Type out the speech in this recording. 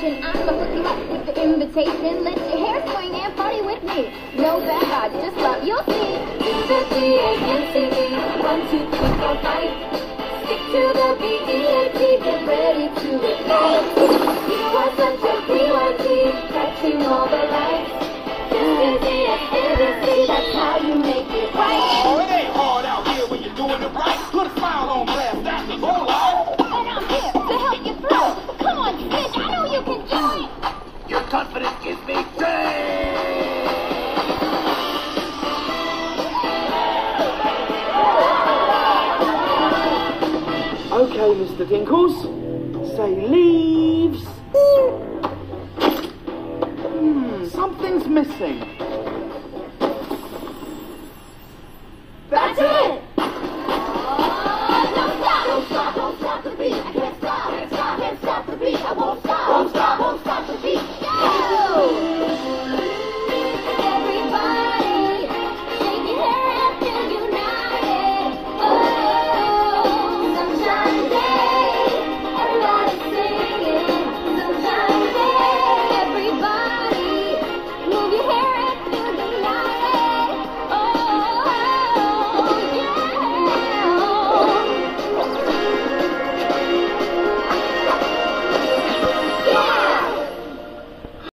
station. I'ma hook you up with the invitation. Let your hair swing and party with me. No bad vibes, just love, you'll see. The D-A-N-C-E, 1, 2, 3, 4, 5. Stick to the B-E-A-T, get ready to ignite. You are such a BYT, catching all the lights. Just easy as ABC, that's how you make it right. Oh, it ain't hard out here when you're doing it right. Put a smile on blast, that's the whole life. And I'm here to help you through. Come on, Stitch, I know you can do it. Your confidence gives me strength. Okay, Mr. Dinkles, say leaves. Something's missing.